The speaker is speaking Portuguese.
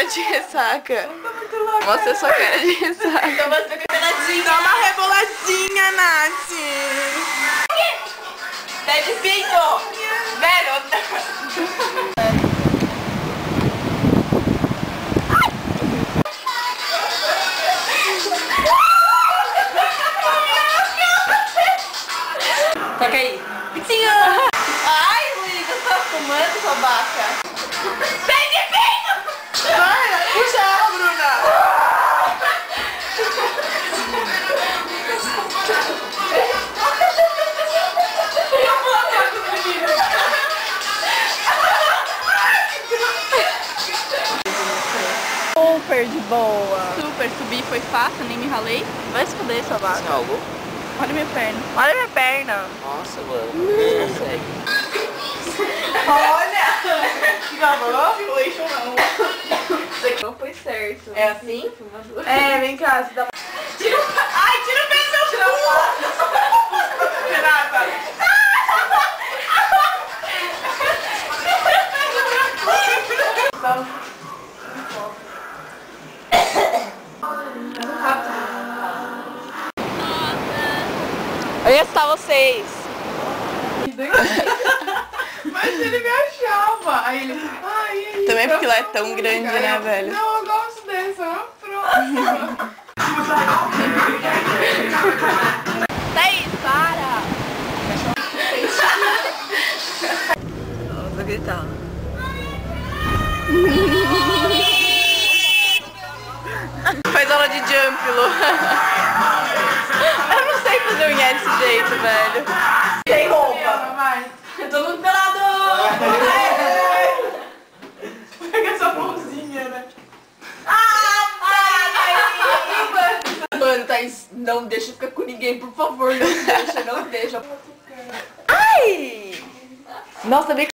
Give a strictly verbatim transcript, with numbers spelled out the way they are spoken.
de ressaca. Tá muito louca. Mostra sua cara de ressaca. Então você fica peladinha. Dá uma reboladinha, Nath. Tá difícil. Garota. Toca aí. Pitinho. Ai, Luísa, você tá fumando, sua vaca? Sai de peito! Vai, puxa ela, Bruna. Super de boa. Super, subir foi fácil, nem me ralei. Vai se fuder, sua vaca. Você ralou? Olha minha perna. Olha minha perna. Nossa, mano. Não consegue. Olha! Que gravou? Simulation não. Isso aqui Não foi certo. é assim? É, vem cá. Você dá... Tira o... Ai, tira o pé do seu cu! Renata! Onde está vocês? Mas ele me achava. Aí ele... Ai, aí, Também porque eu lá é sou tão única. grande, né, Eu- velho? Não, eu gosto desse. É uma próxima. Thaís, para! Vou gritar. Faz aula de jump, Lu. Eu não sei fazer unha desse jeito, velho. Tem roupa. Vai. Todo mundo pelado. Pega essa mãozinha, né? Ah, Mano, Thaís, não deixa ficar com ninguém, por favor. Não deixa, não deixa. ai! Nossa, sabia que